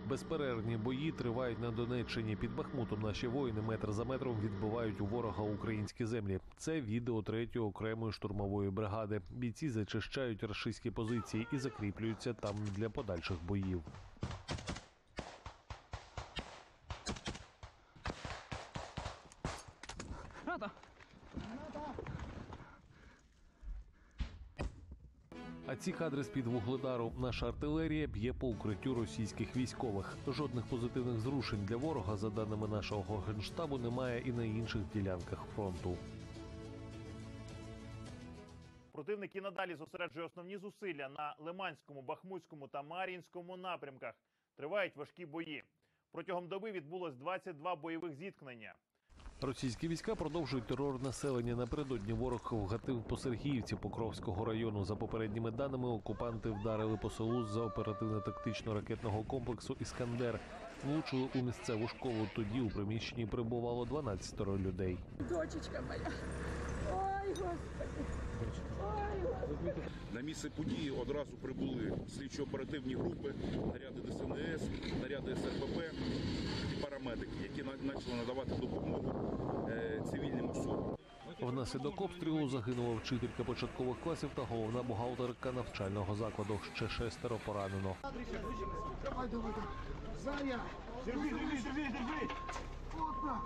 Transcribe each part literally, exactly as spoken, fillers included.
Безперервні бої тривають на Донеччині. Під Бахмутом наші воїни метр за метром відбивають у ворога українські землі. Це відео третьої окремої штурмової бригади. Бійці зачищають рашистські позиції і закріплюються там для подальших боїв. А ці кадри з-під вугледару. Наша артилерія б'є по укриттю російських військових. Жодних позитивних зрушень для ворога, за даними нашого Генштабу, немає і на інших ділянках фронту. Противник і надалі зосереджує основні зусилля на Лиманському, Бахмутському та Мар'їнському напрямках. Тривають важкі бої. Протягом доби відбулось двадцять два бойових зіткнення. Російські війська продовжують терор населення. Напередодні ворог вгатив по Сергіївці Покровського району. За попередніми даними, окупанти вдарили по селу з оперативно-тактичного ракетного комплексу «Іскандер». Влучили у місцеву школу. Тоді у приміщенні перебувало дванадцять людей. Дочечка моя. Ой, Господи. Ой, Господи. На місце події одразу прибули слідчо-оперативні групи, наряди Де Ес Ен Ес, наряди Ес Ер Пе Пе і парамедики, які почали надавати допомогу цивільним особам. Внаслідок обстрілу загинула вчителька початкових класів та головна бухгалтерка навчального закладу. Ще шестеро поранено. Давай, давай, Саня! Держи, держи, держи, держи! Вот так!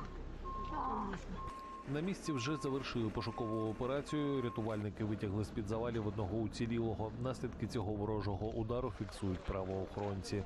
На місці вже завершили пошукову операцію. Рятувальники витягли з-під завалів одного уцілілого. Наслідки цього ворожого удару фіксують правоохоронці.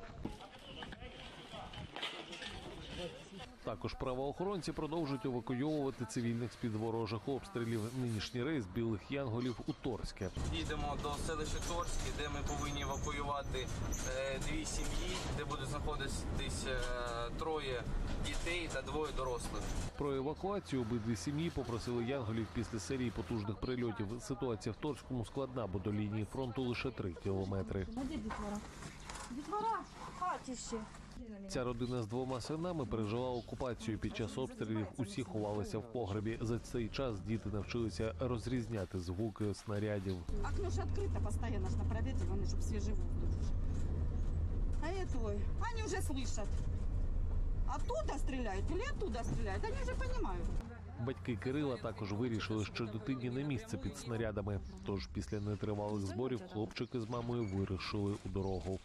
Також правоохоронці продовжують евакуйовувати цивільних з-під ворожих обстрілів. Нинішній рейс білих янголів у Торське. Їдемо до селища Торське, де ми повинні евакуювати е, дві сім'ї, де буде знаходитись е, троє дітей та двоє дорослих. Про евакуацію обидві сім'ї попросили янголів після серії потужних прильотів. Ситуація в Торському складна, бо до лінії фронту лише три кілометри. Де дітвора? Дітвора в хаті ще. Ця родина з двома синами пережила окупацію. Під час обстрілів усі ховалися в погребі. За цей час діти навчилися розрізняти звуки снарядів. Окно ж відкрите постійно ж на провітрі, вони щоб свіжий воздух. А это, вони вже слышать. Оттуда стріляють, или оттуда стріляють, вони вже розуміють. Батьки Кирила також вирішили, що дитині не місце під снарядами. Тож після нетривалих зборів хлопчики з мамою вирушили у дорогу.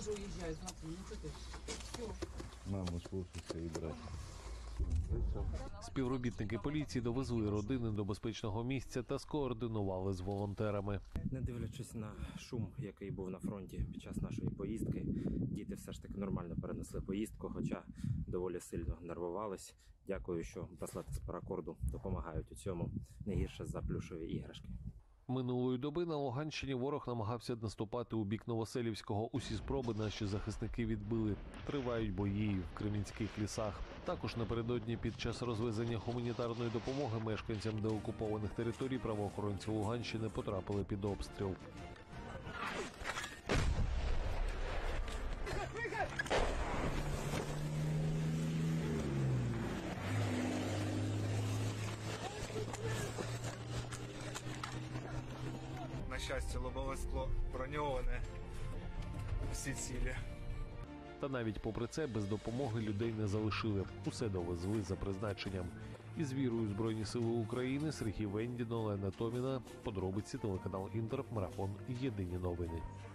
Маму слухайся і брати. Співробітники поліції довезли родини до безпечного місця та скоординували з волонтерами. Не дивлячись на шум, який був на фронті під час нашої поїздки, діти все ж таки нормально перенесли поїздку, хоча доволі сильно нервувались. Дякую, що браслети з паракорду допомагають у цьому, не гірше за плюшові іграшки. Минулої доби на Луганщині ворог намагався наступати у бік Новоселівського. Усі спроби наші захисники відбили. Тривають бої в кремінських лісах. Також напередодні під час розвезення гуманітарної допомоги мешканцям деокупованих територій правоохоронці Луганщини потрапили під обстріл. На щастя, лобове скло броньоване, всі цілі. Та навіть попри це без допомоги людей не залишили. Усе довезли за призначенням. Із вірою Збройні Сили України, Сергій Вендін, Олена Томіна. Подробиці, телеканал Інтер, марафон «Єдині новини».